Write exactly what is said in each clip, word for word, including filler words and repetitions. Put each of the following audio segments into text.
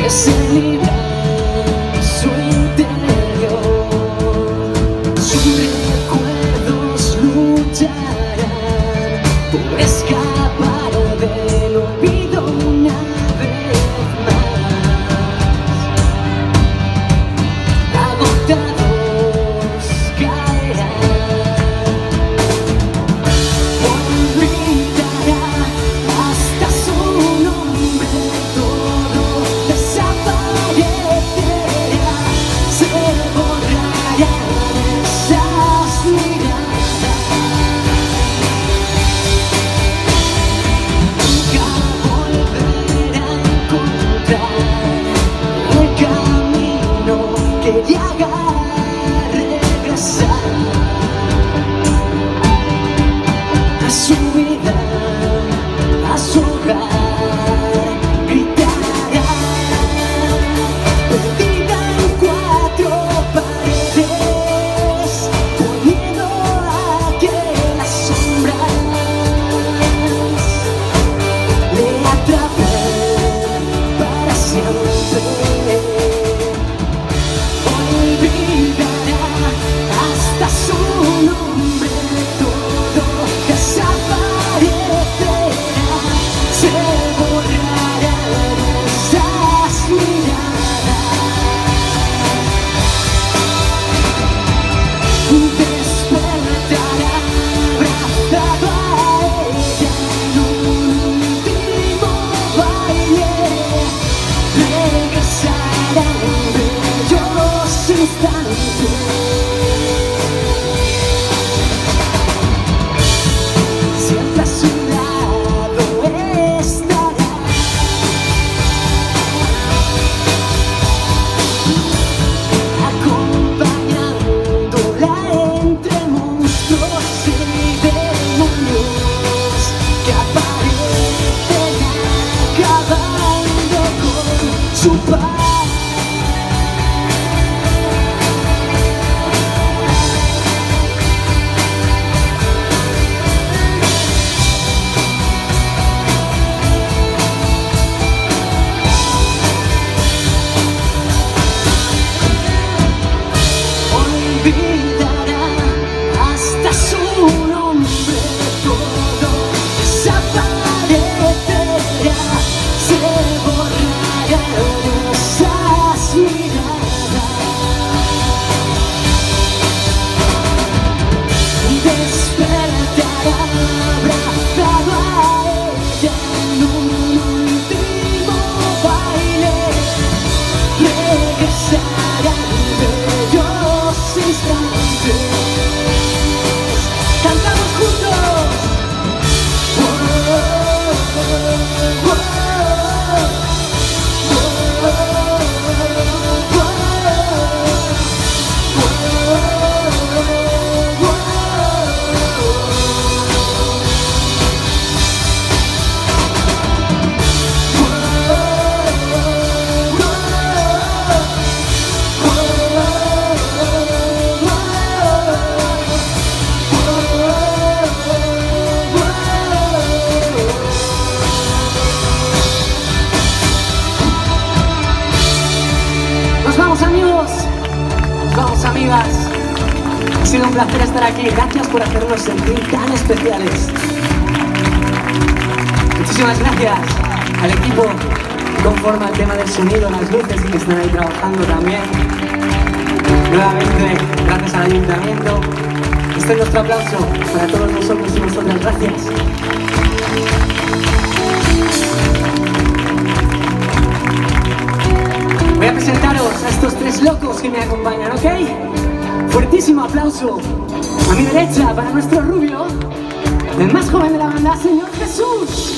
que se libra en su interior. Sus recuerdos lucharán por escapar del olvido una vez más. Agotados caerán, olvidará hasta su nombre, todo desaparecerá, se borrarán esas miradas. Nunca volverá a encontrar el camino que le haga regresar a su vida, a su hogar. Gritará, perdida en cuatro paredes, por miedo a que las sombras le atrapen para siempre. Olvidará hasta su nombre, todo desaparecerá, se borrarán esas miradas. Despertará abrazado a ella en un último baile, regresará en bellos instantes. Siempre a su lado estará, acompañándola entre monstruos y demonios que aparecen acabando con su paz. Olvidará hasta su nombre, todo desaparecerá, se borrarán esas miradas. Despertará abrazado a ella en un último baile, regresará en bellos instantes. Cantamos juntos. Oh, oh, oh, oh, Nos vamos, amigos, nos vamos, amigas. Ha sido un placer estar aquí. Gracias por hacernos sentir tan especiales. Muchísimas gracias al equipo que conforma el tema del sonido, las luces y que están ahí trabajando también. Nuevamente, gracias al ayuntamiento. Este es nuestro aplauso para todos nosotros y nosotras. Gracias. Voy a presentaros a estos tres locos que me acompañan, ¿ok? Fuertísimo aplauso a mi derecha para nuestro rubio, el más joven de la banda, Señor Jesús.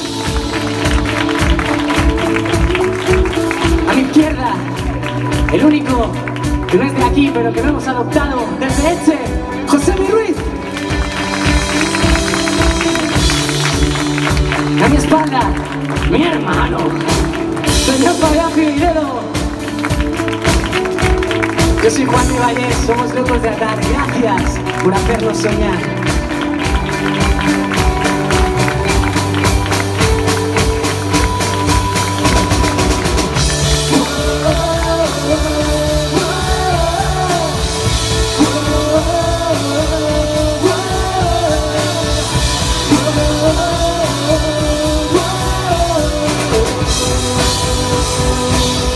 A mi izquierda, el único que no es de aquí, pero que lo hemos adoptado desde Elche, José Mi Ruiz. A mi espalda, mi hermano, Señor Fabián Figueiredo. Yo soy Juan de Vallés, somos locos de atar. Gracias por hacernos soñar. Oh, Thank